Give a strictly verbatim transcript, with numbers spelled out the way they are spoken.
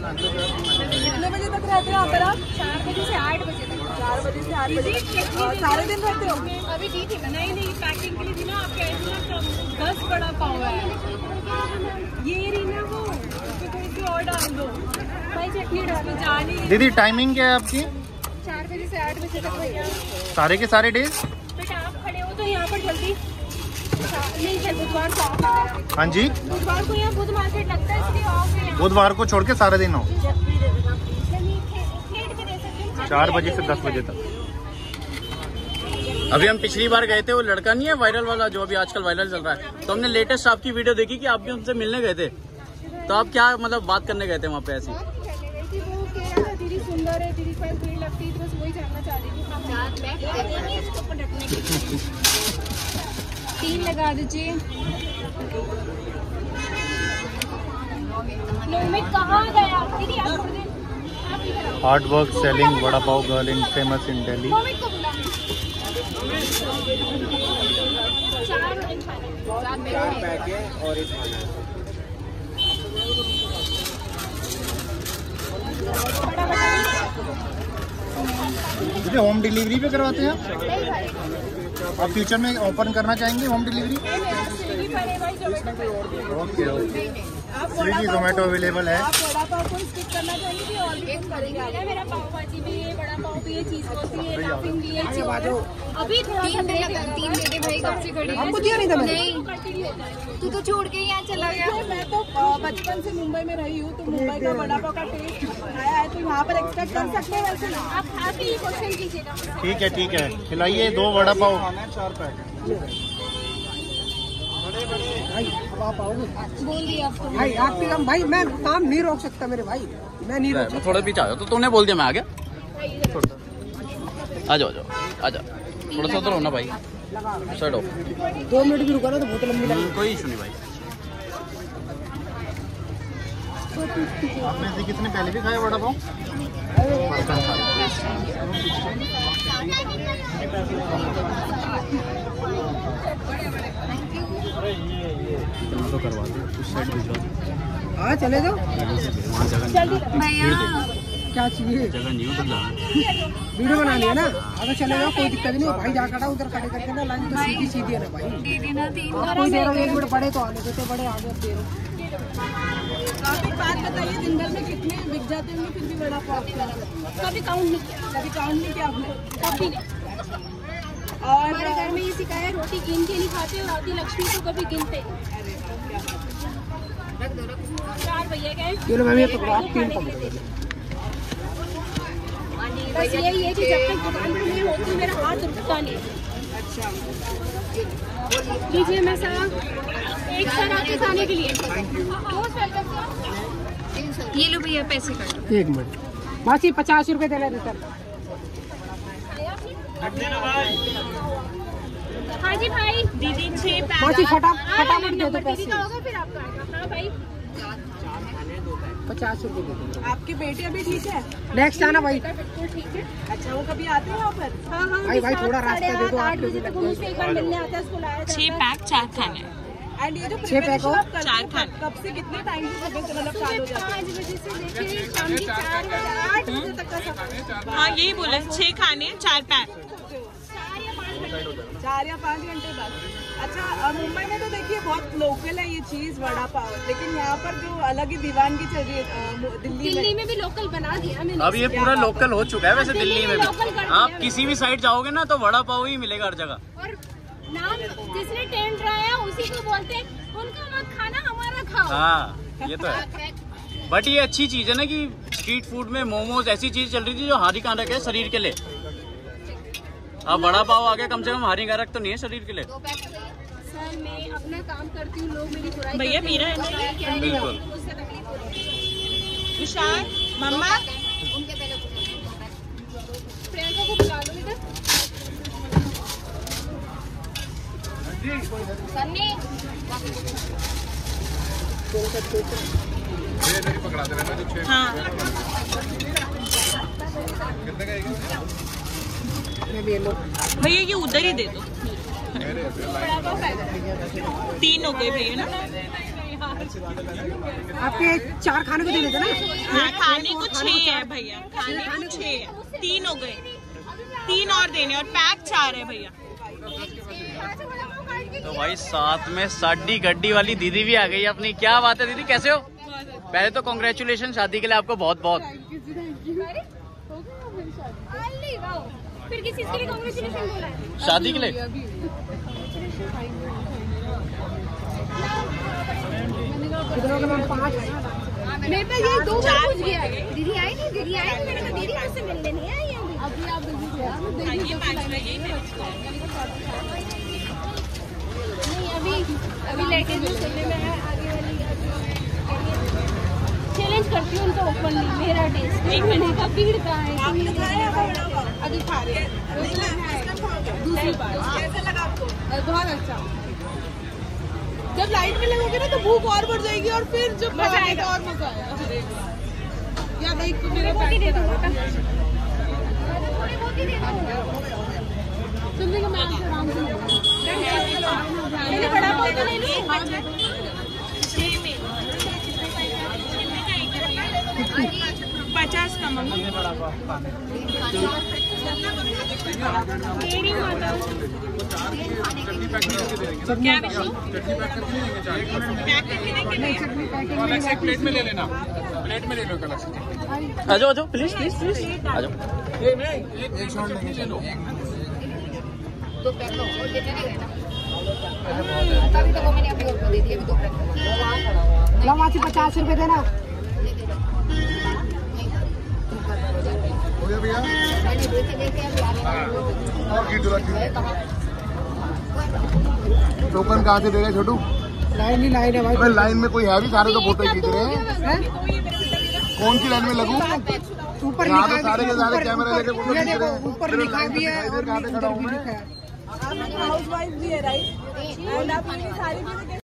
कितने बजे तक रहते हो आप? चार बजे से आठ बजे तक। चार बजे से आठ बजे सारे दिन रहते हो? अभी दी थी नहीं नहीं पैकिंग के लिए थी ना आपके। दस बड़ा पाव है ये रही ना वो, कोई और डाल दो भाई, चटनी डाल दो। जानी दीदी टाइमिंग क्या है आपकी? चार बजे से आठ बजे तक भैया। सारे के सारे डेज? बेटा आप खड़े हो तो यहाँ पर जल्दी नहीं है। बुधवार को ऑफ है। हाँ जी, बुधवार को यहाँ बुध मार्केट लगता है इसलिए ऑफ है। बुधवार को छोड़ के सारे दिन हो? चार बजे से दस बजे तक। अभी हम पिछली बार गए थे, वो लड़का नहीं है वायरल वाला जो अभी आजकल वायरल चल रहा है, तो हमने लेटेस्ट आपकी वीडियो देखी कि आप भी उनसे मिलने गए थे। तो आप क्या मतलब बात करने गए थे वहाँ पे? ऐसी दीदी सुंदर है, दीदी पर भीड़ लगती है, बस वही जानना चाह रही थी। तीन लगा दीजिए। कहाँ गया दीदी? Hard work selling vada pav girl in famous in Delhi. मुझे होम डिलीवरी पे करवाते हैं आप? आप फ्यूचर में ओपन करना चाहेंगे home delivery? Okay okay, Swiggy Zomato available है। आप वड़ा पाव को स्टिक करना चाहेंगे और भी करेंगे? मेरा पाव भाजी भी है, वड़ा पाव भी है, चीज भी है, लाफिंग भी है। अभी तीन दे तीन दे भाई, कब से खड़ी है? नहीं, तू तो छोड़ के यहाँ चला गया। मैं तो बचपन से मुंबई में रही हूँ, तो मुंबई का वड़ा पाव का टेस्ट आया है, तो यहाँ पर एक्सपेक्ट कर सकते हैं। वैसे आप खा के ही क्वेश्चन कीजिएगा। ठीक है ठीक है, खिलाइए दो वड़ा पाव। चार पैकेट आप आओगे? बोल दिया आपको भाई। आपकी काम भाई, मैं काम नहीं रोक सकता मेरे भाई, मैं नहीं रोक सकता। थोड़ा पीछे आ जाओ, तो तुमने बोल दिया मैं आ गया। आ जाओ आ जाओ आ जाओ, थोड़ा सा उधर हो ना भाई, साइड ऑफ। दो मिनट भी रुका ना तो बहुत लंबी लगेगी। कोई इशू नहीं भाई। आपने से किसने पहले भी खाया वड़ा पाव? तो करवा दो उस साइड भिजवा दो। हाँ चले जाओ। भैया क्या चाहिए? जगह नहीं हो तो जाना। वीडियो बनानी है ना? अगर चले जाओ कोई दिक्कत नहीं। भाई जा खड़ा उधर खड़े करके ना, लाइन तो सीधी सीधी है ना भाई। दीदी ना तीन कोई दे रहा, एक मिनट बड़े तो आने देते, बड़े आगे दे रहे। आप एक बात बताइए, दिन भर में कितने बिक जाते होंगे फिर भी वड़ा पाव? कभी काउंट नहीं किया? कभी काउंट नहीं किया आपने? कभी नहीं। और हमारे घर में ये सिखाया, रोटी गिन के नहीं खाते और आदि लक्ष्मी को कभी गिनते। चार भैया गए, चलो मैं ये पकड़ो, आप तीन पकड़ो। बस यही है कि जब तक दुकान खुली होती मेरा हाथ रुकता नहीं। अच्छा लीजिए, मैं सारा एक साथ आपके खाने के लिए। ये लो भैया पैसे कर। एक मिनट बासी, पचास रुपए दे रहे सर। हाँ जी भाई। दीदी छह बासी फटा फटाफट दे दो पैसे। का होगा फिर आपका। हाँ भाई पचास रुपए दे दो। आपकी बेटी अभी ठीक है? नेक्स्ट आना भाई। बिल्कुल ठीक है। अच्छा वो कभी आते हैं यहाँ पर? हाँ हाँ भाई भाई थोड़ा रास्ता दे दो। आठ बजे तक मुझसे एक बार मिलने आता है, उसको लाया छह पैक चार खाने। एंड ये जो छह पैक हो चार खाने कब से कितने टाइम से मतलब चालू हो जाता है? पाँच बजे से लेकर शाम के चार बजे आठ बजे तक का समय। हाँ यही बोला, छह खाने चार पैक। चार या पाँच घंटे बाद। अच्छा मुंबई में तो देखिए बहुत लोकल है ये चीज वड़ा पाव, लेकिन यहाँ पर जो अलग ही दीवानगी चल रही है दिल्ली, दिल्ली में भी लोकल बना दिया मैंने। अब ये पूरा लोकल हो चुका है वैसे दिल्ली में भी। आप किसी भी साइड जाओगे ना तो वड़ा पाव ही मिलेगा हर जगह। और नाम जिसने टेंट रहा उसी को बोलते हैं, उनका मत खाना हमारा खाओ। हाँ ये तो है, बट ये अच्छी चीज है ना कि स्ट्रीट फूड में मोमोज ऐसी चीज चल रही थी जो हानिकारक है शरीर के लिए। अब बड़ा पाव आ गया, कम से कम हानिकारक तो नहीं है शरीर के लिए। सर मैं अपना काम करती हूँ, लोग मेरी बुराई भैया मेरा है ना ये। बिल्कुल। मुझसे तकलीफ हो रही है। विशाल मम्मा उनके पहले प्रियंका को बुला लो इधर। सन्नी हाँ भैया ये उधर ही दे दो। तीन हो गए भैया ना। आपके चार खाने को देने थे ना? हाँ खाने को छह है भैया, खाने को छह है, तीन हो गए, तीन और देने और पैक चार है भैया। तो भाई साथ में साडी गड्डी वाली दीदी भी आ गई अपनी। क्या बात है दीदी, कैसे हो? पहले तो कॉन्ग्रेचुलेशन शादी के लिए आपको बहुत बहुत। फिर किस चीज के लिए कांग्रेचुलेशन बोला है? शादी के लिए। मेरे पास ये दो बार पूछ गया है। दीदी आई नहीं, दीदी आई नहीं, मैंने कहा दीदी मुझसे मिलने नहीं आई है अभी। आप नहीं अभी अभी लेके जो चलने में है आगे वाली चैलेंज करती हूँ उनको ओपनली। मेरा टेस्ट एक महीने का भीड़ का है। अभी खा रहे हैं दूसरी बार। कैसा लगा आपको? बहुत अच्छा। जब लाइट में लगोगे ना तो भूख और बढ़ जाएगी और फिर जब मजा आएगा और मजा आएगा। या नहीं तो मेरे बहुत ही दे दो बेटा, बहुत ही दे दो। सुन लेंगे मैं आपसे आराम से। मैंने बड़ा पाव तो ले लूं। पचास का मम्मी। तेरी माता क्या विशु? पैक करके देंगे भैया। प्लेट में ले लेना, प्लेट में ले लो कलर से। आ जाओ आ जाओ प्लीज प्लीज प्लीज आ जाओ। एक शॉट लेके चलो। तभी तो वो मैंने अभी और दे दिए अभी दो। लो मासी पचास रुपए देना। हो गया भैया। और घी डुला टोकन कहाँ से देगा छोटू? लाइन ही लाइन है भाई। भाई लाइन में कोई है भी, सारे तो फोटो खींच रहे हैं। कौन सी लाइन में लगूं? ऊपर यहाँ लिखा तो सारे के सारे कैमरा लेके फोटो ये खींच रहे हैं। देखो ऊपर लिखा भी है और कहाँ पे खड़ा हूँ मैं? लिखा है। हाउस वाइफ भी है राइट। और आप ये सारी चीजें